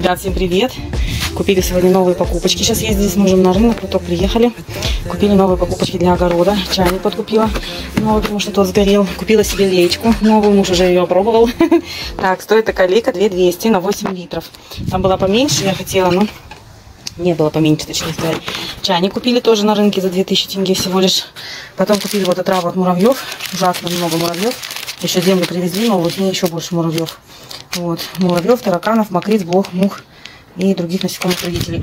Ребят, всем привет! Купили сегодня новые покупочки. Сейчас ездили с мужем на рынок, вот только приехали. Купили новые покупочки для огорода. Чайник подкупила новый, потому что тот сгорел. Купила себе леечку новую, муж уже ее опробовал. Так, стоит такая лейка 2200 на 8 литров. Там была поменьше, я хотела, но не было поменьше, точнее сказать. Чайник купили тоже на рынке за 2000 тенге всего лишь. Потом купили вот отраву от муравьев. Ужасно много муравьев. Еще землю привезли новую, с ней еще больше муравьев. Вот, муравьев, тараканов, мокриц, блох, мух и других насекомых вредителей.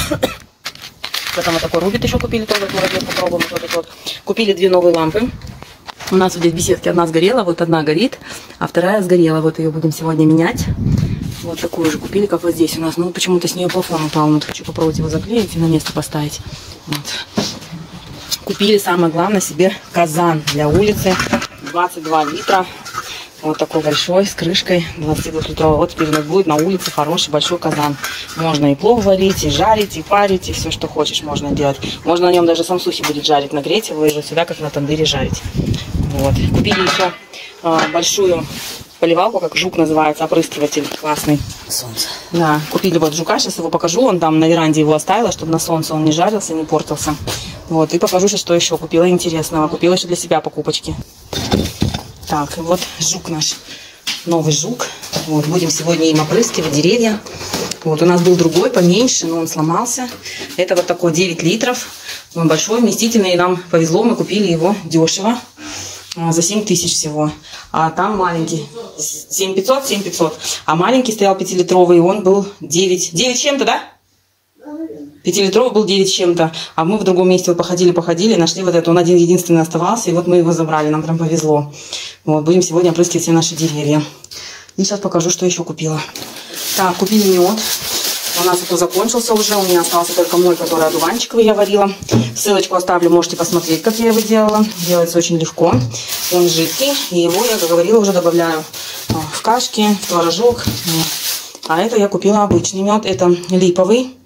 Потом вот такой рубит еще купили, тоже муравьев попробуем. Вот. Купили 2 новые лампы. У нас вот здесь в беседке одна сгорела, вот одна горит, а вторая сгорела. Вот ее будем сегодня менять. Вот такую же купили, как вот здесь у нас. Ну, почему-то с нее плафон упал. Вот хочу попробовать его заклеить и на место поставить. Вот. Купили, самое главное, себе казан для улицы. 22 литра. Вот такой большой, с крышкой 22-литровый. Вот теперь у нас будет на улице хороший большой казан. Можно и плов варить, и жарить, и парить, и все, что хочешь, можно делать. Можно на нем даже самсухи будет жарить, нагреть его и вот сюда, как на тандыре, жарить. Вот. Купили еще большую поливалку, как жук называется, опрыскиватель классный. Солнце. Да, купили вот жука, сейчас его покажу. Он там на веранде его оставила, чтобы на солнце он не жарился, не портился. Вот, и покажу сейчас, что еще купила интересного. Купила еще для себя покупочки. Так, вот жук наш, новый жук. Вот, будем сегодня им опрыскивать деревья. Вот, у нас был другой, поменьше, но он сломался. Это вот такой 9 литров. Он большой, вместительный, и нам повезло, мы купили его дешево. За 7000 всего. А там маленький. 7500, 7500. А маленький стоял 5-литровый, и он был 9 чем-то, да? 5-литровый был 9 чем-то. А мы в другом месте вот походили, нашли вот это. Он один единственный оставался, и вот мы его забрали. Нам прям повезло. Вот, будем сегодня опрыскивать все наши деревья. И сейчас покажу, что еще купила. Так, купили мед. У нас это закончился уже. У меня остался только мой, который одуванчиковый я варила. Ссылочку оставлю, можете посмотреть, как я его делала. Делается очень легко. Он жидкий. И его, я, как говорила, уже добавляю в кашки, в творожок. А это я купила обычный мед. Это липовый.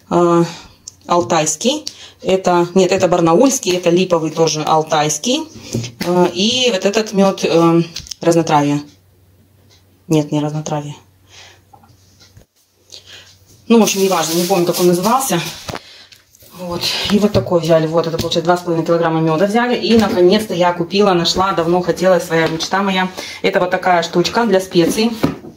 Алтайский, это барнаульский, это липовый тоже алтайский, и вот этот мед разнотравье, нет, не разнотравье, ну, в общем, не важно, не помню, как он назывался. Вот, и вот такой взяли, вот это получается 2,5 килограмма меда взяли, и наконец-то я купила, нашла, давно хотела, своя мечта моя, это вот такая штучка для специй.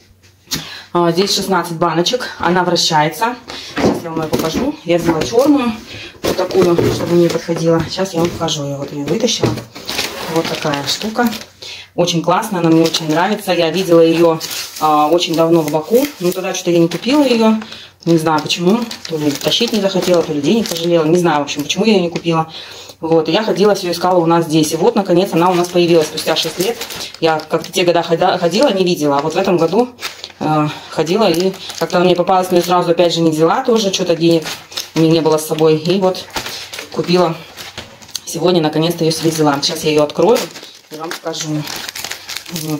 Здесь 16 баночек, она вращается. Сейчас я вам ее покажу. Я взяла черную, вот такую, чтобы мне подходила. Сейчас я вам покажу. Я вот ее вытащила. Вот такая штука. Очень классная, она мне очень нравится. Я видела ее очень давно в Баку. Но тогда что-то я не купила ее. Не знаю почему. То ли тащить не захотела, то ли денег пожалела. Не знаю, в общем, почему я ее не купила. Вот, и я ходила, все искала у нас здесь. И вот, наконец, она у нас появилась спустя 6 лет. Я как-то те года ходила, не видела. А вот в этом году ходила, и как-то мне попалась, но я сразу опять же не взяла тоже. Что-то денег у меня не было с собой. И вот купила. Сегодня, наконец-то, ее себе взяла. Сейчас я ее открою и вам покажу. Вот.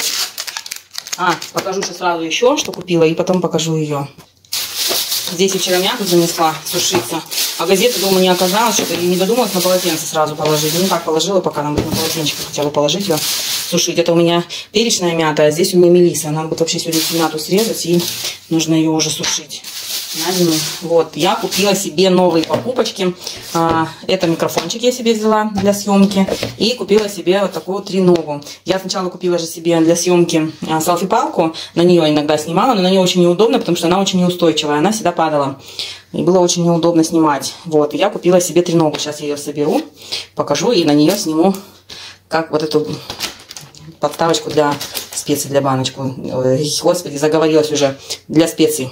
Покажу сейчас сразу еще, что купила, и потом покажу ее. Здесь вчера мягко занесла сушиться, а газеты дома не оказалось, что-то не додумалась на полотенце сразу положить. Ну так положила, пока нам на полотенчик хотя бы положить ее, сушить. Это у меня перечная мята, а здесь у меня мелиса. Надо будет вообще сегодня всю мяту срезать, и нужно ее уже сушить на зиму. Вот, я купила себе новые покупочки. Это микрофончик я себе взяла для съемки. И купила себе вот такую треногу. Я сначала купила же себе для съемки селфи-палку. На нее иногда снимала, но на нее очень неудобно, потому что она очень неустойчивая. Она всегда падала. И было очень неудобно снимать. Вот, и я купила себе треногу. Сейчас я ее соберу, покажу и на нее сниму как вот эту подставочку для специй, для баночку. Господи, заговорилась уже. Для специй.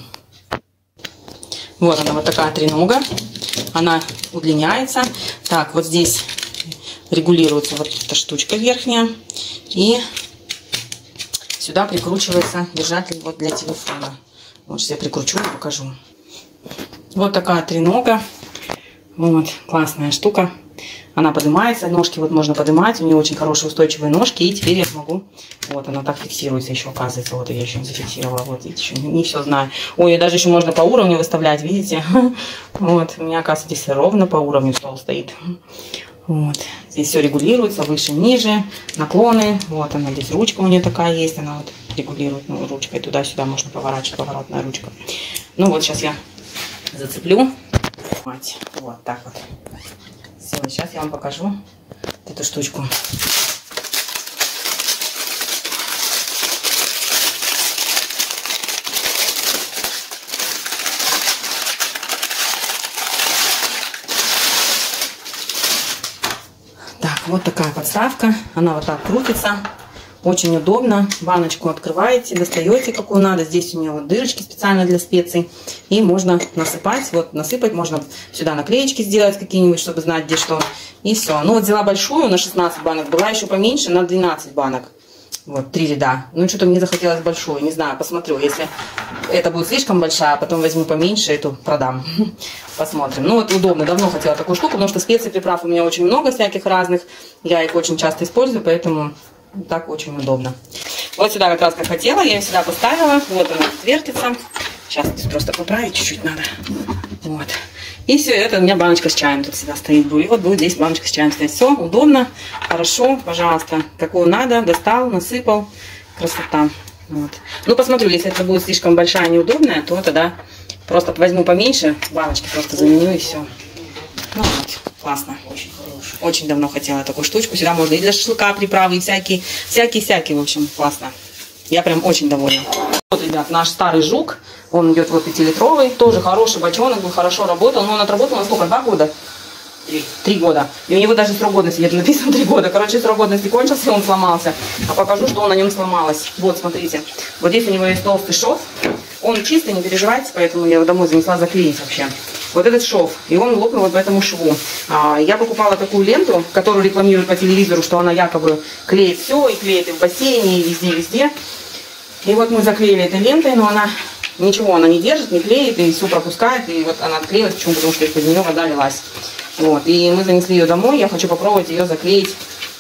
Вот она, вот такая тренога. Она удлиняется. Так, вот здесь регулируется вот эта штучка верхняя. И сюда прикручивается держатель вот для телефона. Вот сейчас я прикручу и покажу. Вот такая тренога. Вот, классная штука. Она поднимается, ножки вот можно поднимать. У нее очень хорошие устойчивые ножки. И теперь я смогу... Вот она так фиксируется еще, оказывается. Вот я еще не зафиксировала. Вот видите, еще не все знаю. Ой, даже еще можно по уровню выставлять, видите? Вот, у меня, оказывается, здесь ровно по уровню стол стоит. Вот. Здесь все регулируется, выше, ниже, наклоны. Вот она, здесь ручка у нее такая есть. Она вот регулирует, ну, ручкой туда-сюда можно поворачивать, поворотная ручка. Ну вот сейчас я зацеплю. Вот так вот. Все, сейчас я вам покажу эту штучку. Так, вот такая подставка. Она вот так крутится. Очень удобно. Баночку открываете, достаете, какую надо. Здесь у нее вот дырочки специально для специй. И можно насыпать. Вот насыпать можно сюда наклеечки сделать какие-нибудь, чтобы знать, где что. И все. Ну вот взяла большую на 16 банок. Была еще поменьше на 12 банок. Вот 3 ряда. Ну что-то мне захотелось большую. Не знаю, посмотрю. Если это будет слишком большая, потом возьму поменьше, эту продам. Посмотрим. Ну вот удобно. Давно хотела такую штуку, потому что специй, приправ у меня очень много всяких разных. Я их очень часто использую, поэтому... Так очень удобно. Вот сюда как раз как хотела, я ее сюда поставила. Вот она вертится. Сейчас просто поправить чуть-чуть надо. Вот. И все, это у меня баночка с чаем тут всегда стоит. И вот будет здесь баночка с чаем стоять. Все удобно, хорошо, пожалуйста. Какую надо, достал, насыпал. Красота. Вот. Ну, посмотрю, если это будет слишком большая, неудобная, то тогда просто возьму поменьше баночки, просто заменю и все. Ну вот, классно. Очень давно хотела такую штучку. Сюда можно и для шашлыка приправы, и всякие, в общем, классно. Я прям очень довольна. Вот, ребят, наш старый жук. Он идет вот 5-литровый. Тоже хороший бочонок, был хорошо работал. Но он отработал на сколько? 2 года? 3 года. И у него даже срок годности где-то написано 3 года. Короче, срок годности кончился, он сломался. А покажу, что на нем сломалось. Вот, смотрите. Вот здесь у него есть толстый шов. Он чистый, не переживайте, поэтому я его домой занесла заклеить вообще. Вот этот шов, и он лопнул вот по этому шву. Я покупала такую ленту, которую рекламируют по телевизору, что она якобы клеит все, и клеит и в бассейне, и везде-везде. И вот мы заклеили этой лентой, но она ничего, она не держит, не клеит, и все пропускает, и вот она отклеилась. Почему? Потому что из-под нее вода лилась. Вот, и мы занесли ее домой, я хочу попробовать ее заклеить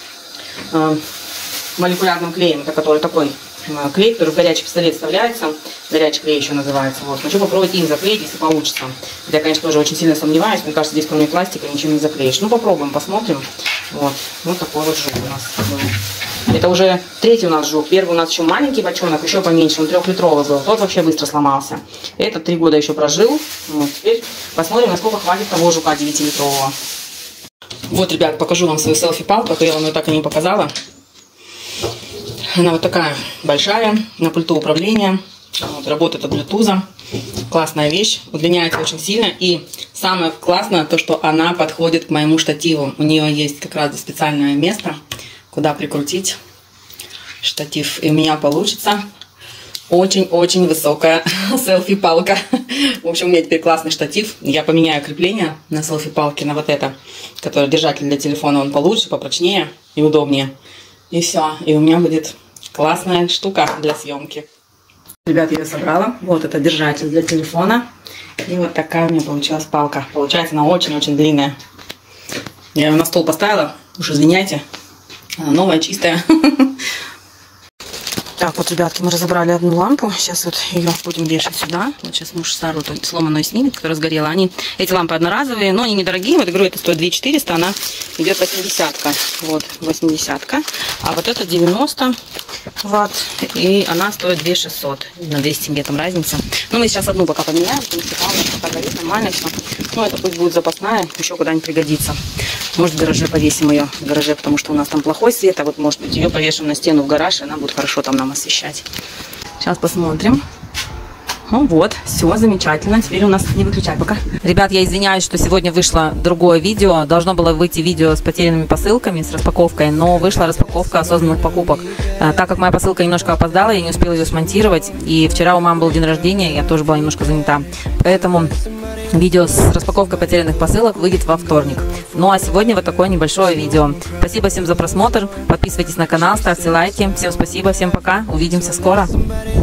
молекулярным клеем, это который такой клей, который в горячий пистолет вставляется, горячий клей еще называется. Вот. Хочу попробовать им заклеить, если получится. Я, конечно, тоже очень сильно сомневаюсь, мне кажется, здесь кроме пластика ничего не заклеишь. Ну, попробуем, посмотрим. Вот, вот такой вот жук у нас был. Это уже 3-й у нас жук. Первый у нас еще маленький бочонок, еще поменьше, он 3-литровый был. Тот вообще быстро сломался. Этот 3 года еще прожил. Вот. Теперь посмотрим, насколько хватит того жука 9-литрового. Вот, ребят, покажу вам свою селфи-палку, я вам ее так и не показала. Она вот такая большая, на пульту управления, вот, работает от Bluetooth. Классная вещь, удлиняется очень сильно. И самое классное, то что она подходит к моему штативу. У нее есть как раз специальное место, куда прикрутить штатив. И у меня получится очень-очень высокая селфи-палка. В общем, у меня теперь классный штатив. Я поменяю крепление на селфи-палке, на вот это, который держатель для телефона, он получше, попрочнее и удобнее. И все. И у меня будет классная штука для съемки. Ребят, я ее собрала. Вот это держатель для телефона. И вот такая у меня получилась палка. Получается, она очень-очень длинная. Я ее на стол поставила. Уж извиняйте. Она новая, чистая. Так, вот, ребятки, мы разобрали одну лампу. Сейчас вот ее будем вешать сюда. Вот сейчас муж старую сломанную снимет, которая сгорела. Эти лампы одноразовые, но они недорогие. Вот, я говорю, это стоит 2400, она идет 80-ка. Вот, 80-ка. А вот это 90 ватт. И она стоит 2600. На 200 тенге там разница. Но мы сейчас одну пока поменяем, потому что пока горит нормально все. Ну, это пусть будет запасная, еще куда-нибудь пригодится. Может, в гараже повесим ее. В гараже, потому что у нас там плохой свет. А вот, может быть, ее повешим на стену в гараж, и она будет хорошо там нам освещать. Сейчас посмотрим. Ну вот, все замечательно. Теперь у нас не выключай пока. Ребят, я извиняюсь, что сегодня вышло другое видео. Должно было выйти видео с потерянными посылками, с распаковкой, но вышла распаковка осознанных покупок. Так как моя посылка немножко опоздала, я не успела ее смонтировать. И вчера у мамы был день рождения, я тоже была немножко занята. Поэтому видео с распаковкой потерянных посылок выйдет во вторник. Ну а сегодня вот такое небольшое видео. Спасибо всем за просмотр. Подписывайтесь на канал, ставьте лайки. Всем спасибо, всем пока. Увидимся скоро.